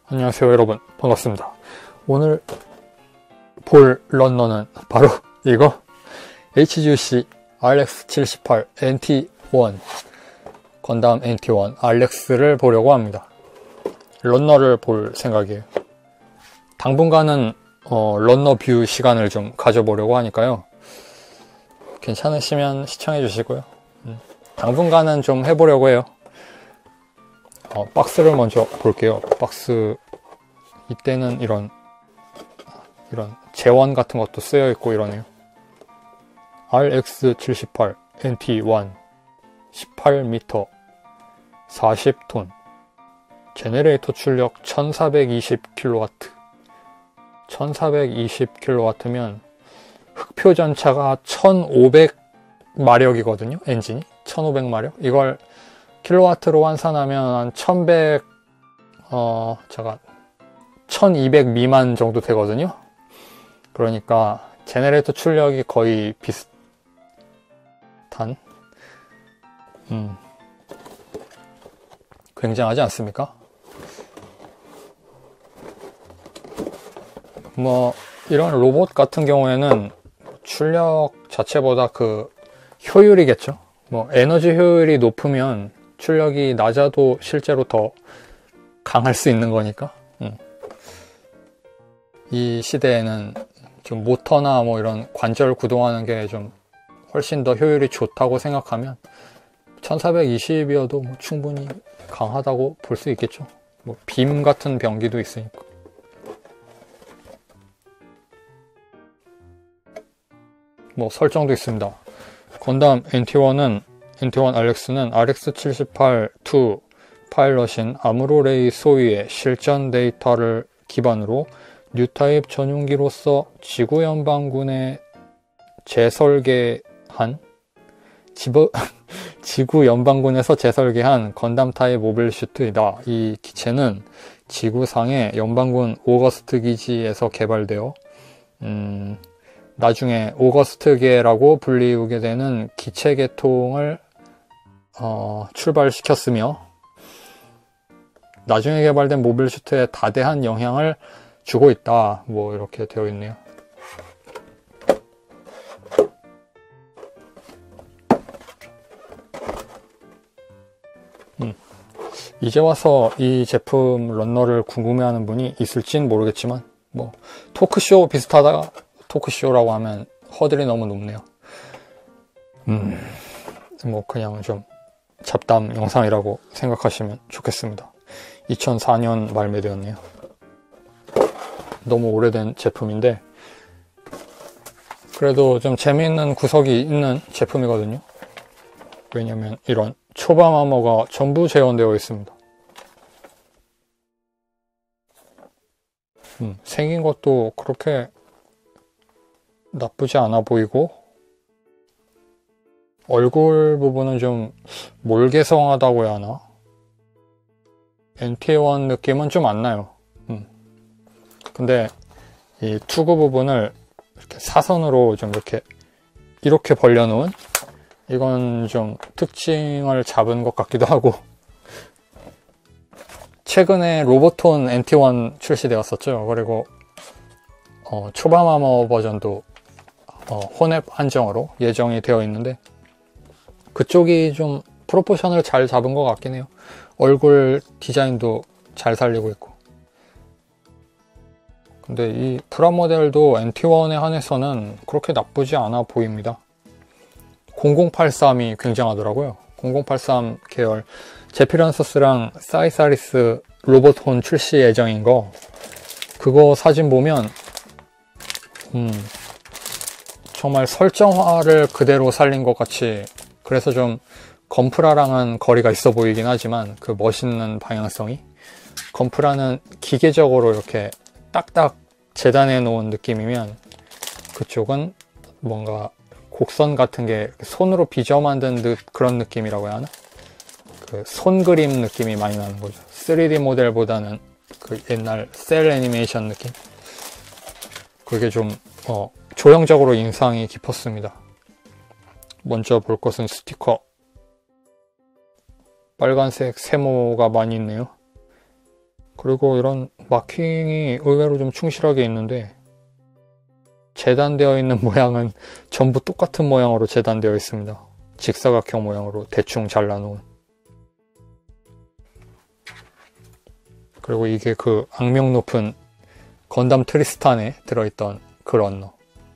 안녕하세요 여러분, 반갑습니다. 오늘 볼 런너는 바로 이거 HGC RX78 NT1 건담 NT1 RX를 보려고 합니다. 런너를 볼 생각이에요. 당분간은 런너 뷰 시간을 좀 가져보려고 하니까요. 괜찮으시면 시청해 주시고요. 당분간은 좀 해보려고 해요. 박스를 먼저 볼게요. 박스 이때는 이런 재원 같은 것도 쓰여 있고 이러네요. RX78 NT1 18m 40톤 제네레이터 출력 1420kW 1420kW면 흑표 전차가 1500마력이거든요. 엔진이 1500마력. 이걸 킬로와트로 환산하면 한 1200 미만 정도 되거든요. 그러니까 제네레이터 출력이 거의 비슷한 굉장하지 않습니까? 뭐 이런 로봇 같은 경우에는 출력 자체보다 그 효율이겠죠. 뭐 에너지 효율이 높으면 출력이 낮아도 실제로 더 강할 수 있는 거니까. 이 시대에는 좀 모터나 뭐 이런 관절 구동하는 게 좀 훨씬 더 효율이 좋다고 생각하면 1420이어도 뭐 충분히 강하다고 볼 수 있겠죠. 뭐 빔 같은 병기도 있으니까. 뭐 설정도 있습니다. 건담 NT1 RX는 RX78-2 파일럿인 아무로레이 소위의 실전 데이터를 기반으로 뉴타입 전용기로서 지구 연방군에 지구 연방군에서 재설계한 건담 타입 모빌 슈트이다. 이 기체는 지구상의 연방군 오거스트 기지에서 개발되어 나중에 오거스트계라고 불리우게 되는 기체 계통을 출발시켰으며 나중에 개발된 모빌 슈트에 다대한 영향을 주고 있다. 뭐 이렇게 되어 있네요. 이제 와서 이 제품 런너를 궁금해하는 분이 있을진 모르겠지만 뭐 토크쇼 비슷하다. 토크쇼라고 하면 허들이 너무 높네요. 뭐 그냥 좀 잡담 영상이라고 생각하시면 좋겠습니다. 2004년 발매되었네요. 너무 오래된 제품인데 그래도 좀 재미있는 구석이 있는 제품이거든요. 왜냐면 이런 초반 아머가 전부 재현되어 있습니다. 생긴 것도 그렇게 나쁘지 않아 보이고 얼굴 부분은 좀 몰개성하다고 해야 하나? NT1 느낌은 좀 안 나요. 근데 이 투구 부분을 이렇게 사선으로 좀 이렇게 벌려놓은 이건 좀 특징을 잡은 것 같기도 하고 최근에 로보톤 NT1 출시되었었죠. 그리고 초반 아머 버전도 혼합 한정으로 예정이 되어 있는데 그쪽이 좀 프로포션을 잘 잡은 것 같긴 해요. 얼굴 디자인도 잘 살리고 있고. 근데 이 프라모델도 NT1에 한해서는 그렇게 나쁘지 않아 보입니다. 0083이 굉장하더라고요. 0083 계열 제피란서스랑 사이사리스 로봇혼 출시 예정인 거 그거 사진 보면 정말 설정화를 그대로 살린 것 같이 그래서 좀 건프라랑은 거리가 있어 보이긴 하지만 그 멋있는 방향성이 건프라는 기계적으로 이렇게 딱딱 재단해 놓은 느낌이면 그쪽은 뭔가 곡선 같은 게 손으로 빚어 만든 그런 느낌이라고 해야 하나? 그 손그림 느낌이 많이 나는 거죠. 3D 모델보다는 그 옛날 셀 애니메이션 느낌? 그게 좀 조형적으로 인상이 깊었습니다. 먼저 볼 것은 스티커. 빨간색 세모가 많이 있네요. 그리고 이런 마킹이 의외로 좀 충실하게 있는데 재단되어 있는 모양은 전부 똑같은 모양으로 재단되어 있습니다. 직사각형 모양으로 대충 잘라놓은. 그리고 이게 그 악명 높은 건담 트리스탄에 들어있던 그 런너.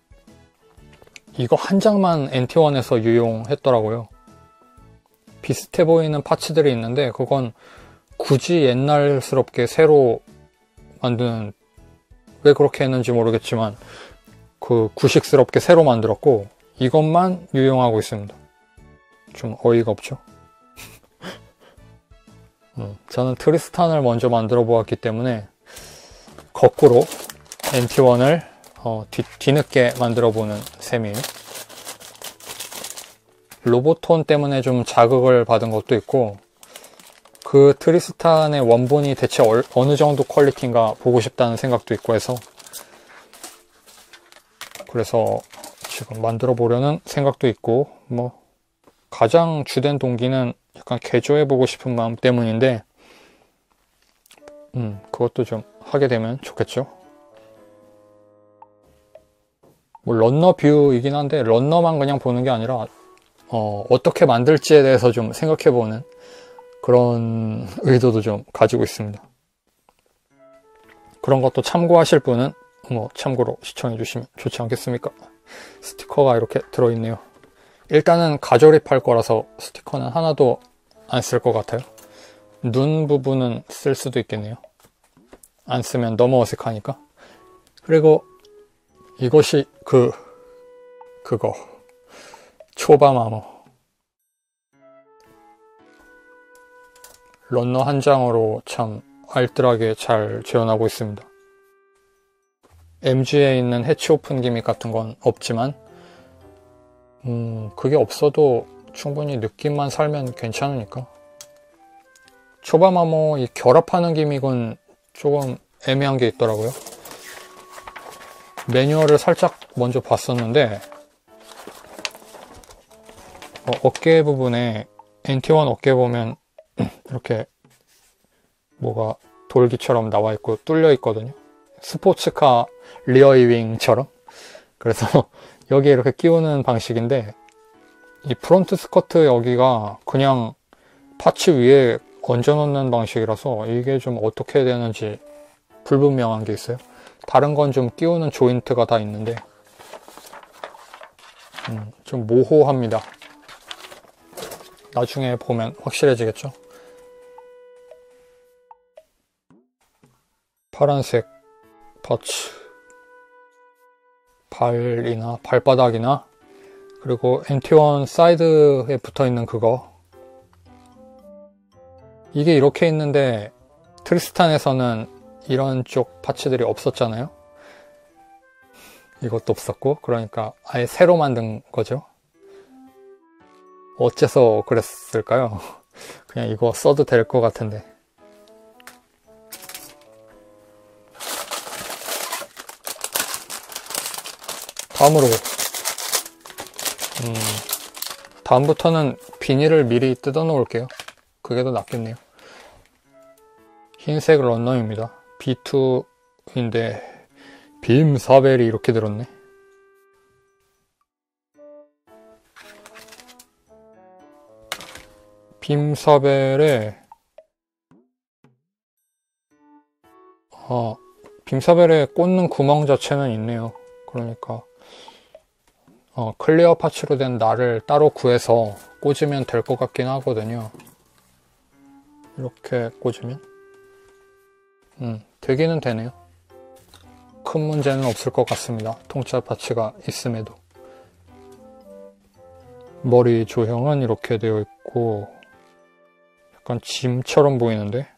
이거 한 장만 NT1에서 유용했더라고요. 비슷해 보이는 파츠들이 있는데 그건 굳이 옛날스럽게 새로 만드는, 왜 그렇게 했는지 모르겠지만 그 구식스럽게 새로 만들었고 이것만 유용하고 있습니다. 좀 어이가 없죠. 저는 트리스탄을 먼저 만들어 보았기 때문에 거꾸로 NT1을 뒤늦게 만들어 보는 셈이에요. 로보톤 때문에 좀 자극을 받은 것도 있고 그 트리스탄의 원본이 대체 어느 정도 퀄리티인가 보고 싶다는 생각도 있고 해서 그래서 지금 만들어 보려는 생각도 있고, 뭐 가장 주된 동기는 약간 개조해 보고 싶은 마음 때문인데 그것도 좀 하게 되면 좋겠죠. 뭐 런너 뷰이긴 한데 런너만 그냥 보는 게 아니라 어떻게 만들지에 대해서 좀 생각해 보는 그런 의도도 좀 가지고 있습니다. 그런 것도 참고하실 분은 뭐 참고로 시청해 주시면 좋지 않겠습니까? 스티커가 이렇게 들어있네요. 일단은 가조립할 거라서 스티커는 하나도 안 쓸 것 같아요. 눈 부분은 쓸 수도 있겠네요. 안 쓰면 너무 어색하니까. 그리고 이것이 그거 초밤 아머 런너 한 장으로 참 알뜰하게 잘 재현하고 있습니다. MG에 있는 해치 오픈 기믹 같은 건 없지만 그게 없어도 충분히 느낌만 살면 괜찮으니까. 초밤 아머 이 결합하는 기믹은 조금 애매한 게 있더라고요. 매뉴얼을 살짝 먼저 봤었는데 어깨 부분에 NT1 어깨 보면 이렇게 뭐가 돌기처럼 나와 있고 뚫려 있거든요. 스포츠카 리어이윙처럼. 그래서 여기에 이렇게 끼우는 방식인데 이 프론트 스커트 여기가 그냥 파츠 위에 얹어 놓는 방식이라서 이게 좀 어떻게 되는지 불분명한 게 있어요. 다른 건 좀 끼우는 조인트가 다 있는데 좀 모호합니다. 나중에 보면 확실해지겠죠. 파란색 파츠 발이나 발바닥이나 그리고 NT1 사이드에 붙어있는 그거, 이게 이렇게 있는데 트리스탄에서는 이런 쪽 파츠들이 없었잖아요. 이것도 없었고, 그러니까 아예 새로 만든 거죠. 어째서 그랬을까요? 그냥 이거 써도 될 것 같은데. 다음으로 다음부터는 비닐을 미리 뜯어 놓을게요. 그게 더 낫겠네요. 흰색 런너입니다. B2인데 빔 사벨이 이렇게 들었네. 빔 사벨에 빔 사벨에 꽂는 구멍 자체는 있네요. 그러니까 클리어 파츠로 된 날을 따로 구해서 꽂으면 될 것 같긴 하거든요. 이렇게 꽂으면 되기는 되네요. 큰 문제는 없을 것 같습니다. 통짜 파츠가 있음에도. 머리 조형은 이렇게 되어 있고 약간 짐처럼 보이는데,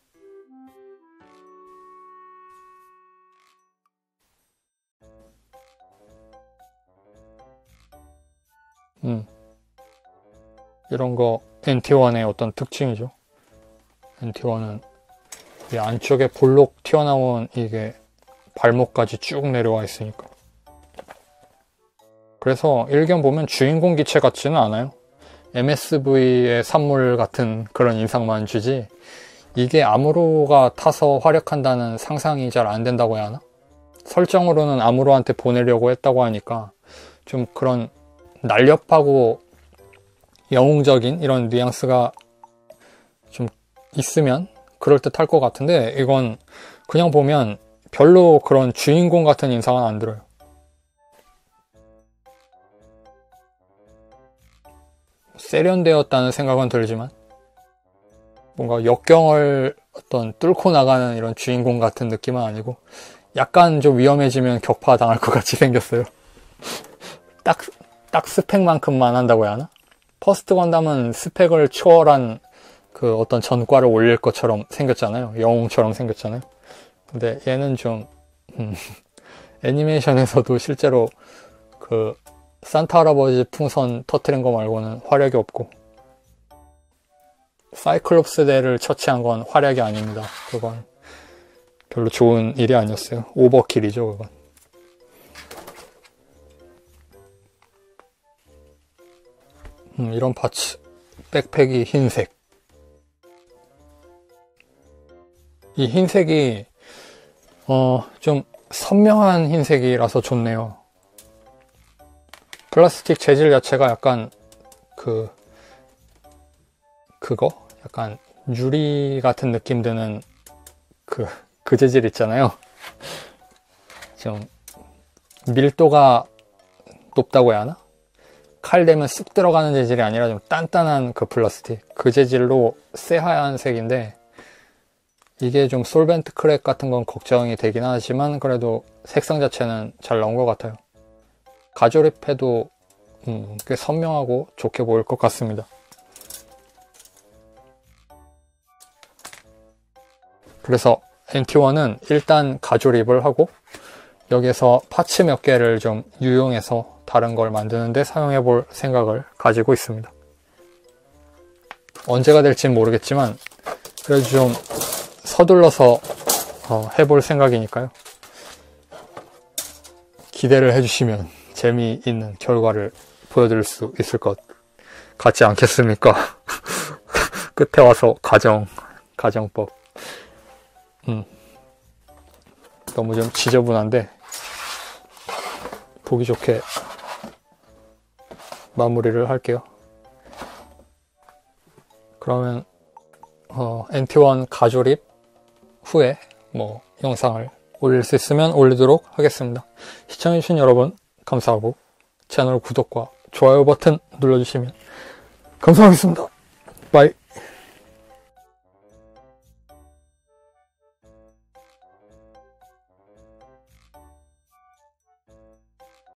이런 거 NT1의 어떤 특징이죠. NT1은 이 안쪽에 볼록 튀어나온 이게 발목까지 쭉 내려와 있으니까. 그래서 일견 보면 주인공 기체 같지는 않아요. MSV의 산물 같은 그런 인상만 주지 이게 아무로가 타서 활약한다는 상상이 잘 안 된다고 해야 하나? 설정으로는 아무로한테 보내려고 했다고 하니까 좀 그런 날렵하고 영웅적인 이런 뉘앙스가 좀 있으면 그럴듯할 것 같은데, 이건 그냥 보면 별로 그런 주인공 같은 인상은 안 들어요. 세련되었다는 생각은 들지만 뭔가 역경을 어떤 뚫고 나가는 이런 주인공 같은 느낌은 아니고, 약간 좀 위험해지면 격파당할 것 같이 생겼어요. 딱 스펙만큼만 한다고 해야 하나? 퍼스트 건담은 스펙을 초월한 그 어떤 전과를 올릴 것처럼 생겼잖아요. 영웅처럼 생겼잖아요. 근데 얘는 좀 애니메이션에서도 실제로 그 산타 할아버지 풍선 터트린 거 말고는 활약이 없고, 사이클롭스 대를 처치한 건 활약이 아닙니다. 그건 별로 좋은 일이 아니었어요. 오버킬이죠, 그건. 이런 파츠. 백팩이 흰색. 이 흰색이 좀 선명한 흰색이라서 좋네요. 플라스틱 재질 자체가 약간 그거? 약간 유리 같은 느낌 드는 그 재질 있잖아요. 좀 밀도가 높다고 해야 하나? 칼 대면 쑥 들어가는 재질이 아니라 좀 단단한 그 플라스틱. 그 재질로 새하얀 색인데, 이게 좀 솔벤트 크랙 같은 건 걱정이 되긴 하지만 그래도 색상 자체는 잘 나온 것 같아요. 가조립해도 꽤 선명하고 좋게 보일 것 같습니다. 그래서 NT1은 일단 가조립을 하고 여기서 파츠 몇 개를 좀 유용해서 다른 걸 만드는데 사용해 볼 생각을 가지고 있습니다. 언제가 될지는 모르겠지만 그래도 좀 서둘러서 해볼 생각이니까요. 기대를 해주시면 재미있는 결과를 보여드릴 수 있을 것 같지 않겠습니까? 끝에 와서 가정법. 너무 좀 지저분한데 보기 좋게 마무리를 할게요. 그러면 NT1 가조립 후에 영상을 올릴 수 있으면 올리도록 하겠습니다. 시청해주신 여러분 감사하고 채널 구독과 좋아요 버튼 눌러주시면 감사하겠습니다. 바이.